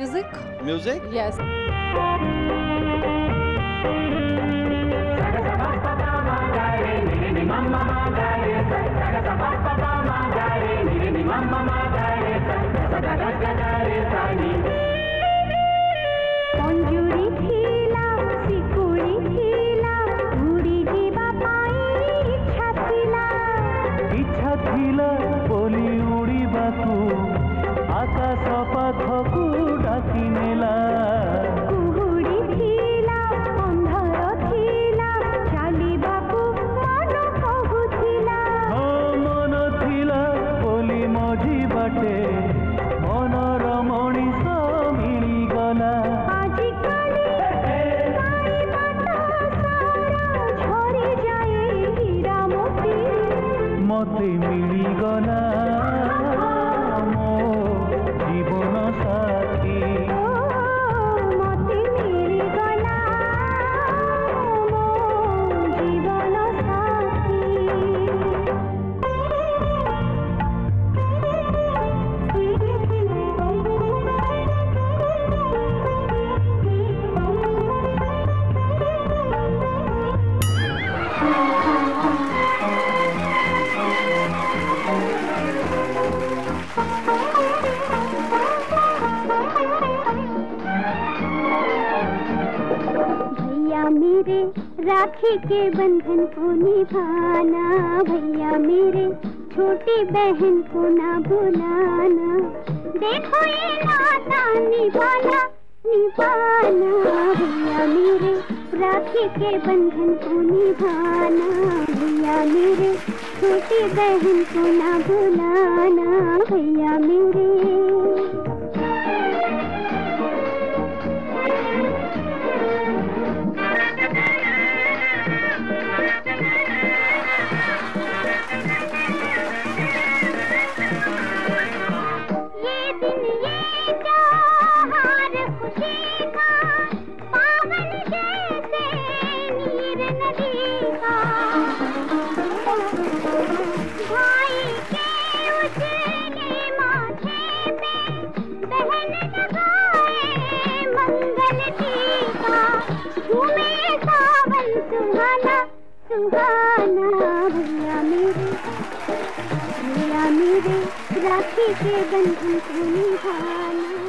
music. Music? Yes. आकाश पाखकू डाकी नेला कुहुड़ी थिला अंधार थिला चालिबाकू मन कहूथिला हो मन थिला बोली मझी बाटे मनर मणिष मिली गला आजि काली काई बात सारा झरी जाए हीरा मोती मते मिली गला मेरे राखी के बंधन को निभाना, भैया मेरे छोटी बहन को ना भुलाना। देखो ये नाता निभाना निभाना, भैया मेरे राखी के बंधन को निभाना। भैया मेरे छोटी बहन को ना भुलाना, भैया मेरे। सुहाना भैया मेरे राखी के बंधन को निभाना।